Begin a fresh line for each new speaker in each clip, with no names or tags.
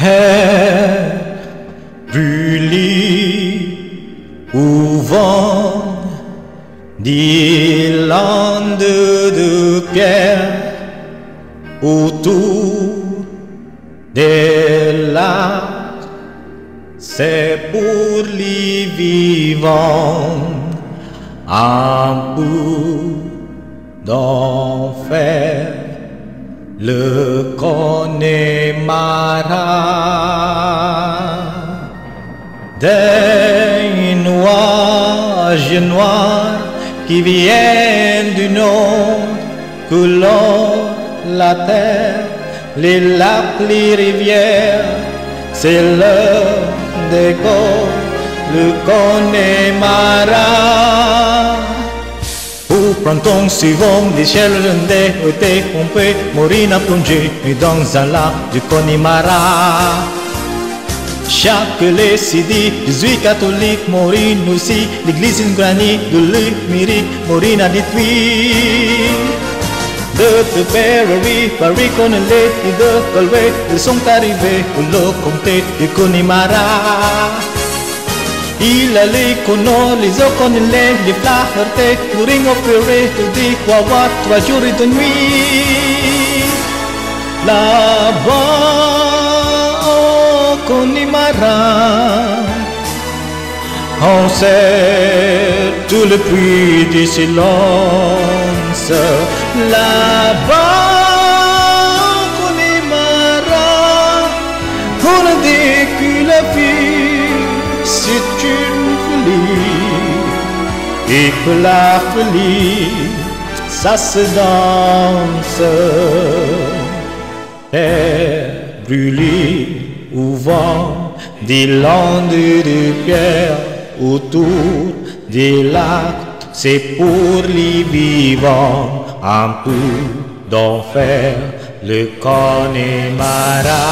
est brûlée au vent des landes de pierre autour des lacs, c'est pour les vivants un bout d'enfer, le Connemara. Des nuages noirs qui viennent du nord colorent la terre, les lacs, les rivières, c'est l'heure des corps, le Connemara. Au printemps suivant, l'échelle des été, on peut mourir à plonger dans un lac du Connemara. Chaque les sidi, 18 catholiques mourent aussi, l'église en granit de l'Émérique mourent à détruire. De Tipperary, Paris, Connolly et de Galway, ils sont arrivés au comté du Connemara. Il allait connaître les O'Connell, les Flaherty, le Ring of Fury, le Dikwawa, 3 jours et 2 nuits. Là-bas, au Connemara, on sait tout le bruit du silence. Là-bas, au Connemara, on a dit que la vie, c'est une folie, et que la folie, ça se danse. Terre brûlée au vent des landes de pierre autour des lacs, c'est pour les vivants un peu d'enfer, le Connemara.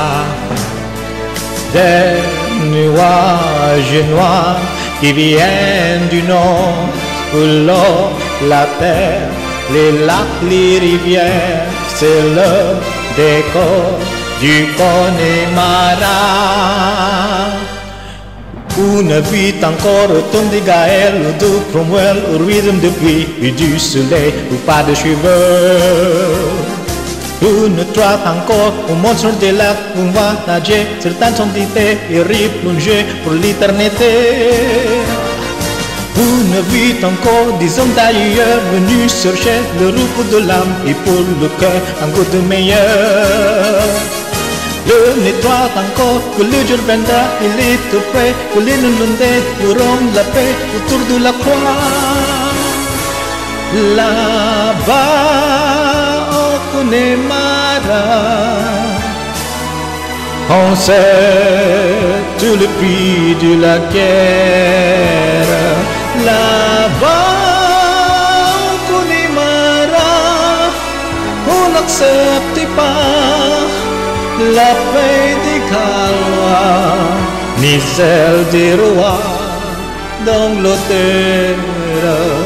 Des nuages noirs qui viennent du nord colorent la terre, les lacs, les rivières, c'est l'heure des corps du Connemara. Une vie encore au ton de Gaël, de Cromwell, au rythme de pluie et du soleil, ou pas de cheveux. Une traite encore au monstre des lacs, on va nager, certains sont d'été et replonger pour l'éternité. Une vie encore des hommes d'ailleurs venus chercher le repos de l'âme et pour le cœur un goût de meilleur. Le nettoie encore que le jour viendra, il est tout près, que les Irlandais feront la paix autour de la croix. Là-bas, au Connemara, on sait tout le prix de la guerre. Là-bas, au Connemara, on n'accepte pas la paix des Gaulois, ni celle des rois d'Angleterre.